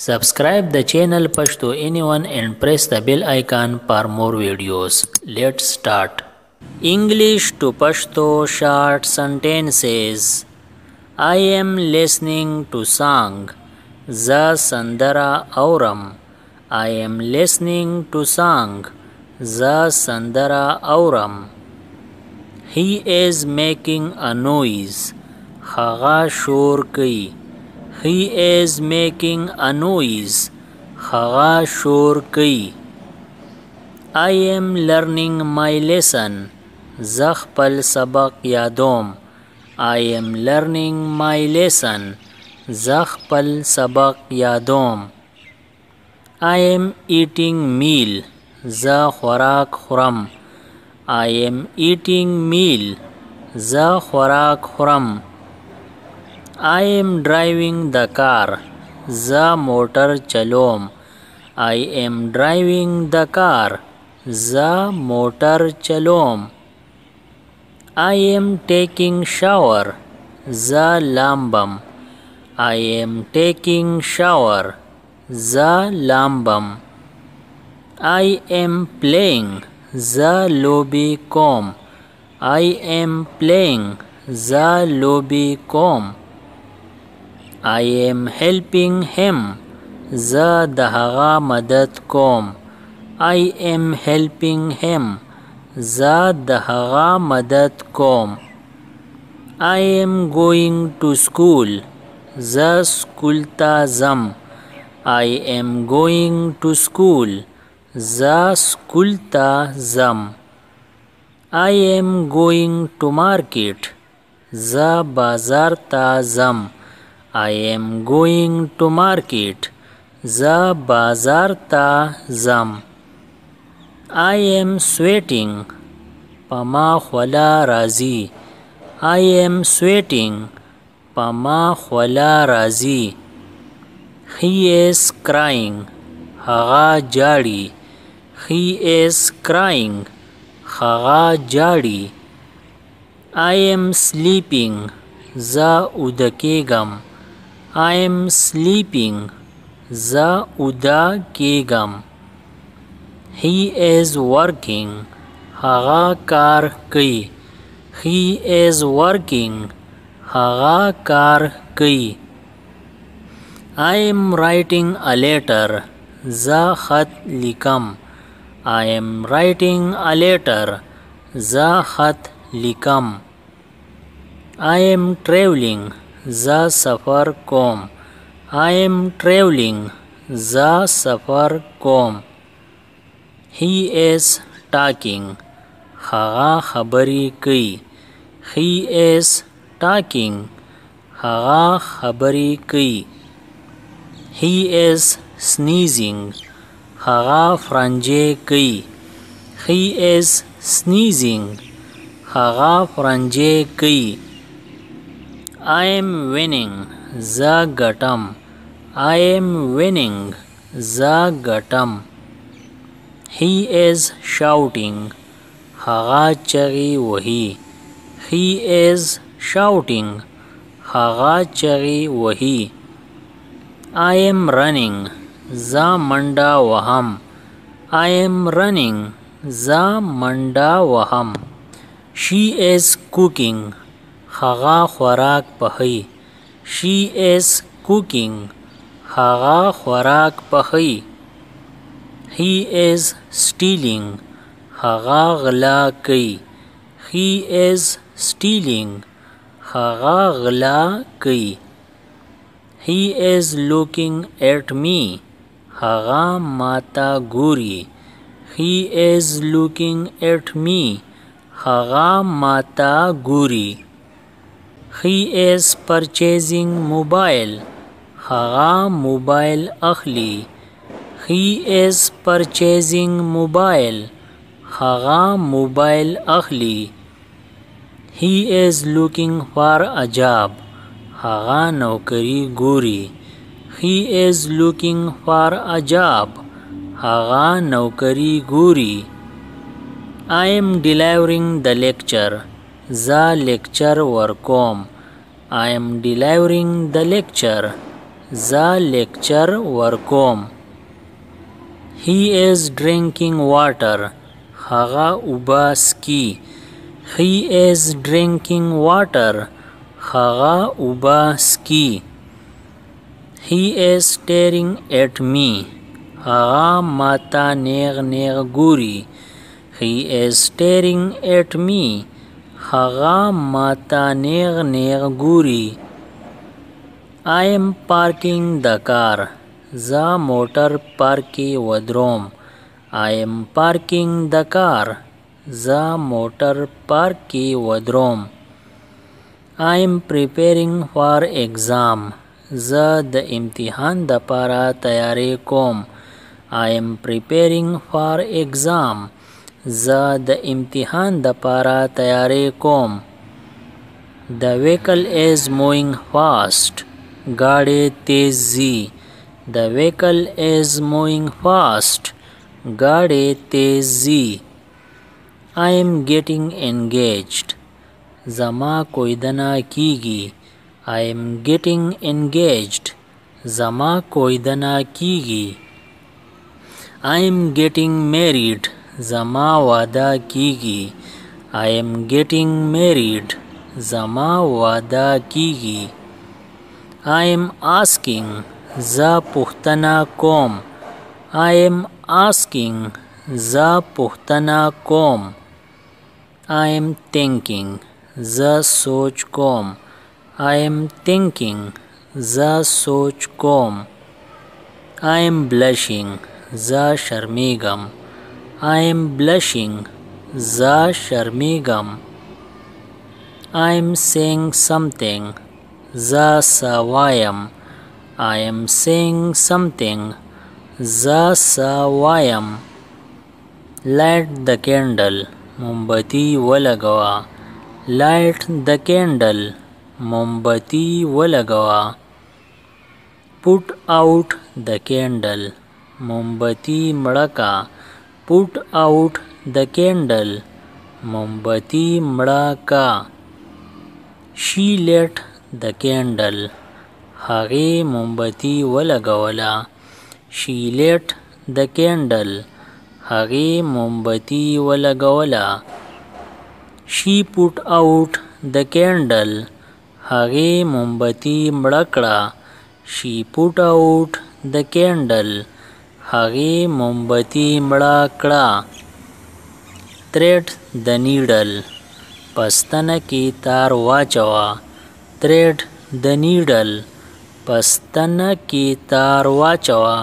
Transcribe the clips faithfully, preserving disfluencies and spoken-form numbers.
Subscribe the channel Pashto anyone and press the bell icon for more videos. Let's start. English to Pashto short sentences. I am listening to song. Za Sandara Auram. I am listening to song. Za Sandara Auram. He is making a noise. Haga shor kai. He is making a noise. Haga shor kai. I am learning my lesson. Zakhpal sabak yadom. I am learning my lesson. Zakhpal sabak yadom. I am eating meal. Za khorak khuram. I am eating meal. Za khorak khuram. I am driving the car. Za motor chalom. I am driving the car. Za motor chalom. I am taking shower. Za lambam. I am taking shower. Za lambam. I am playing. Za lobi kom. I am playing. Za lobi kom. I am helping him. Za dahaga madad kom. I am helping him. Za dahaga madad kom. I am going to school. Za school ta zam. I am going to school. Za school ta zam. I am going to market. Za bazar ta zam. I am going to market. Za bazar ta zam. I am sweating. Pama khwala razi. I am sweating. Pama khwala razi. He is crying. Haga jari. He is crying. Haga jari. I am sleeping. Za udakegam. I am sleeping. Za udakegam. He is working. Haga kar kai. He is working. Haga kar kai. I am writing a letter. Za khat likam. I am writing a letter. Za khat likam. I am traveling. Za safar kom. I am traveling. Za safar kom. He is talking. Haga khabari kai. He is talking. Haga khabari kai. He is sneezing. Haga franje kai. He is sneezing. Haga franje kai. I am winning. Za gatam. I am winning. Za gatam. He is shouting. Haga chagi wahi. He is shouting. Haga chagi wahi. I am running. Za manda waham. I am running. Za manda waham. She is cooking. Haga khorak pahi. She is cooking. Haga khorak pahi. He is stealing. Haga gla kai. He is stealing. Haga gla kai. He is looking at me. Haga mata guri. He is looking at me. Haga mata guri. He is purchasing mobile. Haga mobile akhli. He is purchasing mobile. Haga mobile akhli. He is looking for a job. Haga naukari guri. He is looking for a job. Haga naukari guri. I am delivering the lecture. Za lecture workom. I am delivering the lecture. زه لیکچر ورکوم. He is drinking water. هغه اوبه څښي. He is drinking water. هغه اوبه څښي. He is staring at me. هغه ماته نیغ نیغ ګوري. He is staring at me. هغه ماته نیغ نیغ ګوري. I am parking the car. زه موټر پارک کې ودروم. I am parking the car. زه موټر پارک کې ودروم. I am preparing for exam. زه د امتحان دپاره تیاری کوم. I am preparing for exam. زه د امتحان دپاره تیاری کوم. The vehicle is moving fast. गाड़ी तेज ځي. The vehicle is moving fast. गाड़ी तेज ځي. I am getting engaged. زما کویدنه کیږي. I am getting engaged. زما کویدنه کیږي. I am getting married. زما واده کیږي. I am getting married. زما واده کیږي. I am asking. زه پوښتنه کوم. I am asking. زه پوښتنه کوم. I am thinking. زه سوچ کوم. I am thinking. زه سوچ کوم. I am blushing. زه شرمیږم. I am blushing. زه شرمیږم. I am saying something. زه څه وایم. I am saying something. زه څه وایم. Light the candle. مومبتی ولګوه. Light the candle. مومبتی ولګوه. Put out the candle. مومبتی مړه. Put out the candle. مومبتی مړه. She lit the candle. هغې مومبتی ولګوله. She lit the candle. هغې مومبتی ولګوله. She put out the candle. هغې مومبتی مړه کړه. She put out the candle. هغې مومبتی مړه کړه. Thread the needle. پستنه کې تار واچوه. Thread the needle. پستنه کې تار واچوه.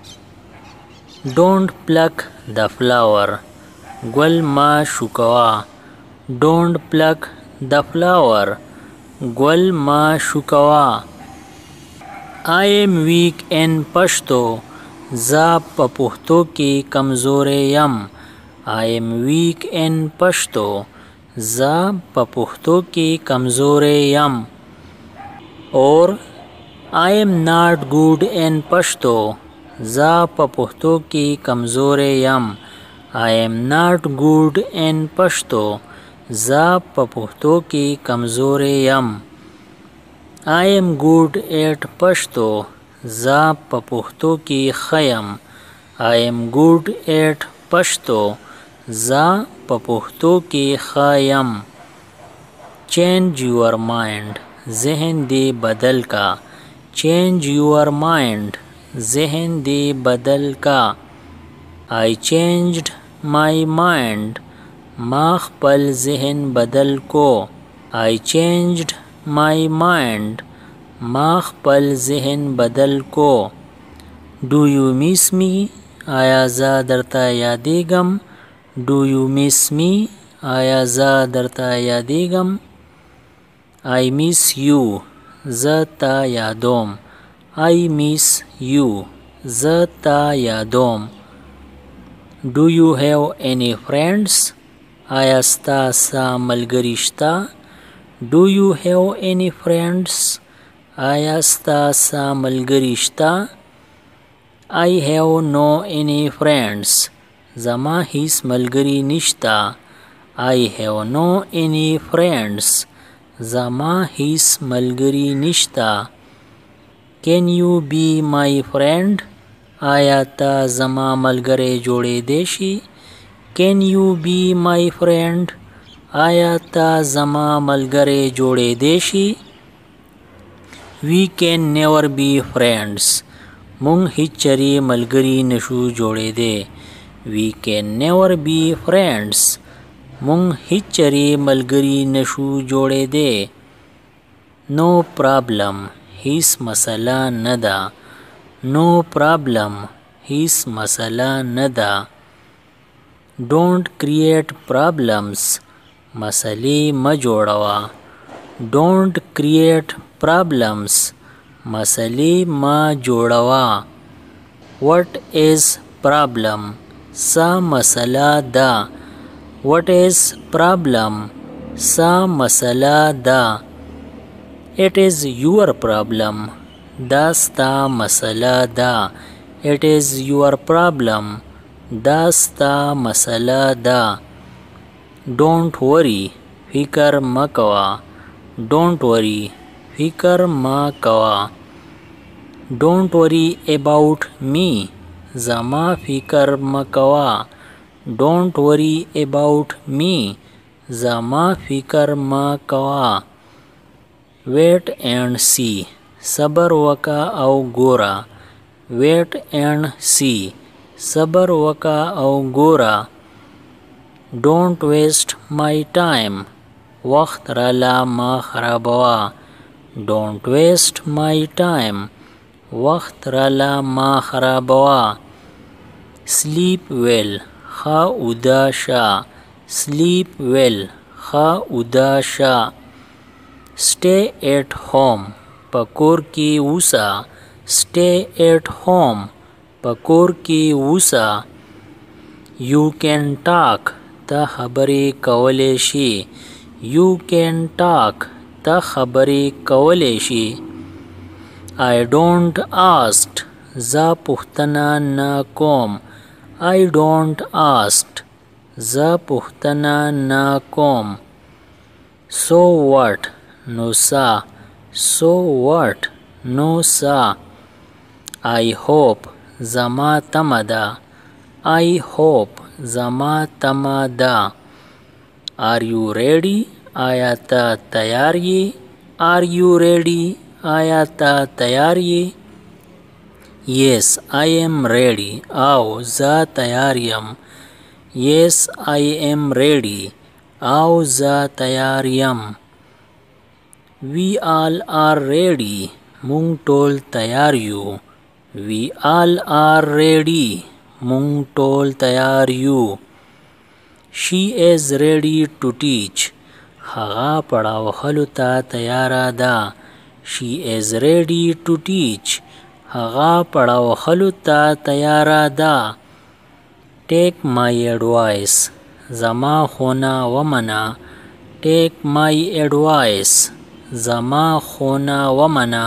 Don't pluck the flower. ګل ما شوکوه. Don't pluck the flower. ګل ما شوکوه. I am weak in پښتو. زه په پښتو کې کمزوری یم. I am weak in پښتو. زه په پښتو کې کمزوری یم. اور I am not good in پښتو. زه په پښتو کې کمزوری یم. I am not good in پښتو. زه په پښتو کې کمزوری یم. I am good at پښتو. زه په پښتو کې ښه یم. I am good at پښتو. زه په پښتو کې ښه یم. Change your mind. ذهن دې بدل کا. Change your mind. ذهن دې بدل کا. I changed my mind. ما خپل ذهن بدل کو. I changed my mind. ما خپل ذهن بدل کو. Do you miss me? آیا زه درته یادېږم. Do you miss me? آیا زه درته یادېږم. I miss you. زه تا یادوم. I miss you. زه تا یادوم. Do you have any friends? آیا ستا څه ملګري شته. Do you have any friends? آیا ستا څه ملګري شته. I have no any friends. زما هیڅ ملګري نشته. I have no any friends. زما هیڅ ملګري نشته. Can you be my friend, आया ता ज़मा मलगरे जोड़े देशी। Can you be my friend, आया ता ज़मा मलगरे जोड़े देशी। We can never be friends, मुंग हिचरी मलगरी नशु जोड़े दे। We can never be friends, मुंग हिचरी मलगरी नशु जोड़े दे। नो प्रॉब्लम, हिस मसला नदा। नो प्रॉब्लम, हिस मसला नदा। डोंट क्रिएट प्रॉब्लम्स, मसले म जोड़वा। डोंट क्रिएट प्रॉब्लम्स, मसले म जोड़वा। व्हाट इज़ प्रॉब्लम, सा मसला दा। व्हाट इज़ प्रॉब्लम, सा मसला दा। इट इज़ योर प्रॉब्लम, दास्ता मसला दा। इट इज़ योर प्रॉब्लम, दास्ता मसला दा। डोंट वरी, फिकर म कवा। डोंट वरी, फिकर म कवा। डोंट वरी अबाउट मी, ज़मा फिकर म कवा। डोंट वरी अबाउट मी, ज़मा फिकर म कवा। वेट एंड सी, सबर वका औ गोरा। वेट एंड सी, सबर वका औ गोरा। डोंट वेस्ट माई टाइम, वक्त राला म खराबवा। डोंट वेस्ट माई टाइम, वक्त राला म खराबवा। स्लीप वेल, खा उदा शा। स्लीप वेल, खा उदा शा। स्टे एट होम, पकोर की ऊसा। स्टे एट होम, पकोर की ऊसा। यू कैन टॉक, ता खबरे कवलेशी। यू कैन टॉक, ता खबरे कवलेशी। आई डोंट आस्क, ज़ा पुख्तना न कोम। आई डोंट आस्क, ज़ा पुख्तना न कोम। सो व्हाट, नो सा। सो व्हाट, नो सा। आई होप, ज़मा तमदा। आई होप, ज़मा तमदा। आर यू रेडी, आया ता तैयार ये। आर यू रेडी, आया ता तैयार ये। येस आई एम रेडी, आओ ज़ा तैयार यम। येस आई एम रेडी, आओ ज़ा तैयार यम। वी ऑल आर रेडी, मुंग टोल तैयार यू। वी ऑल आर रेडी, मुंग टोल तैयार यू। She is ready to teach, हगा पढ़ाव खलुता तैयारा दा। She is ready to teach, हगा पढ़ाव खलुता तैयारा दा। टेक माई एडवाइस, ज़मा खोना वमना। टेक माई एडवाइस, ज़मा खोना वमना।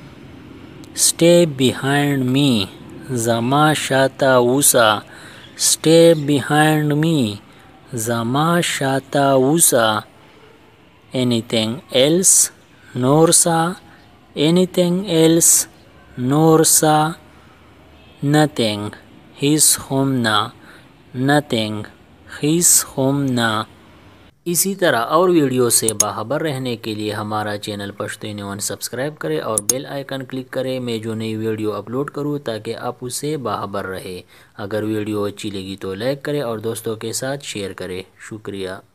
स्टे बिहाइंड मी, ज़मा शाता ऊसा। स्टे बिहाइंड मी, ज़मा शाता ऊसा। एनीथिंग एल्स, नोरसा। एनीथिंग एल्स, नोरसा। नथिंग, हिस होमना। नथिंग, हिस होमना। इसी तरह और वीडियो से बाखबर रहने के लिए हमारा channel Pashto in one subscribe करें और बेल आइकन क्लिक करें। मैं जो नई वीडियो अपलोड करूं ताकि आप उससे बाखबर रहे। अगर वीडियो अच्छी लगी तो लाइक करें और दोस्तों के साथ शेयर करें। शुक्रिया।